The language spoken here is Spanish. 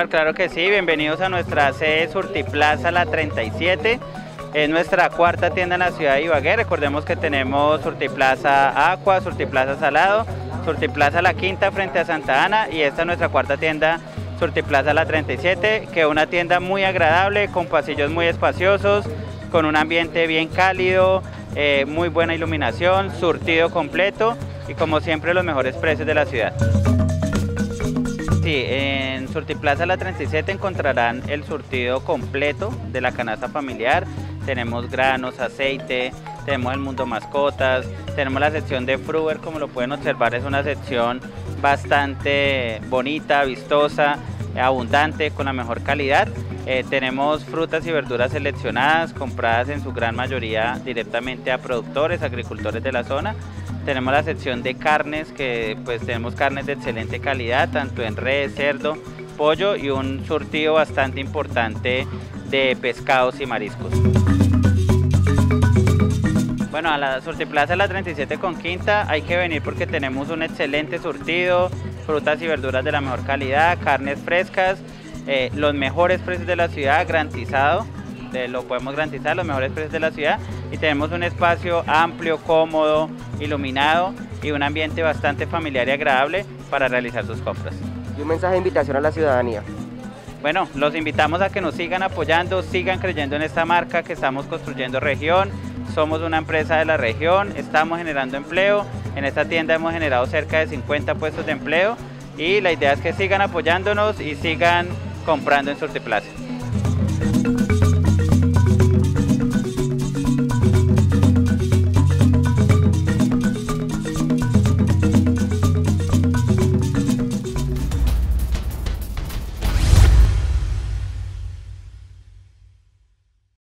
Omar, claro que sí, bienvenidos a nuestra sede Surtiplaza La 37. Es nuestra cuarta tienda en la ciudad de Ibagué. Recordemos que tenemos Surtiplaza Aqua, Surtiplaza Salado, Surtiplaza La Quinta frente a Santa Ana y esta es nuestra cuarta tienda Surtiplaza La 37, que es una tienda muy agradable, con pasillos muy espaciosos, con un ambiente bien cálido, muy buena iluminación, surtido completo y como siempre los mejores precios de la ciudad. Sí, en Surtiplaza La 37 encontrarán el surtido completo de la canasta familiar. Tenemos granos, aceite, tenemos el mundo mascotas, tenemos la sección de Fruver, como lo pueden observar, es una sección bastante bonita, vistosa, abundante, con la mejor calidad. Tenemos frutas y verduras seleccionadas, compradas en su gran mayoría directamente a productores, agricultores de la zona. Tenemos la sección de carnes, que pues tenemos carnes de excelente calidad, tanto en res, cerdo, pollo y un surtido bastante importante de pescados y mariscos. Bueno, a la Surtiplaza La 37 con Quinta hay que venir porque tenemos un excelente surtido, frutas y verduras de la mejor calidad, carnes frescas, los mejores precios de la ciudad, garantizado, lo podemos garantizar, los mejores precios de la ciudad, y tenemos un espacio amplio, cómodo, iluminado y un ambiente bastante familiar y agradable para realizar sus compras. Y un mensaje de invitación a la ciudadanía. Bueno, los invitamos a que nos sigan apoyando, sigan creyendo en esta marca, que estamos construyendo región. Somos una empresa de la región, estamos generando empleo. En esta tienda hemos generado cerca de 50 puestos de empleo y la idea es que sigan apoyándonos y sigan comprando en Surtiplaza.